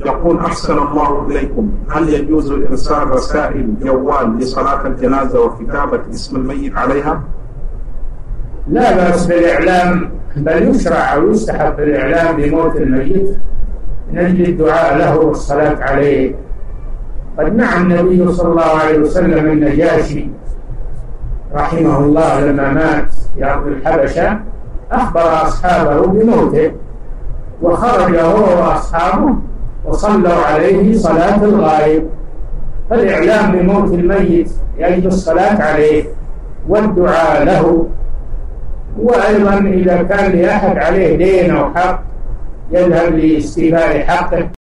يقول: أحسن الله إليكم، هل يجوز إرسال رسائل جوال لصلاة الجنازة وكتابة اسم الميت عليها؟ لا بأس بالإعلام، بل يشرع ويستحب الإعلام بموت الميت من أجل الدعاء له والصلاة عليه. قد نعى النبي صلى الله عليه وسلم النجاشي رحمه الله لما مات في أرض الحبشة أخبر أصحابه بموته، وخرج هو وأصحابه وصلوا عليه صلاة الغائب. فالإعلام بموت الميت يجب الصلاة عليه والدعاء له. وأيضا إذا كان لأحد عليه دين أو حق يذهب لاستيفاء حقه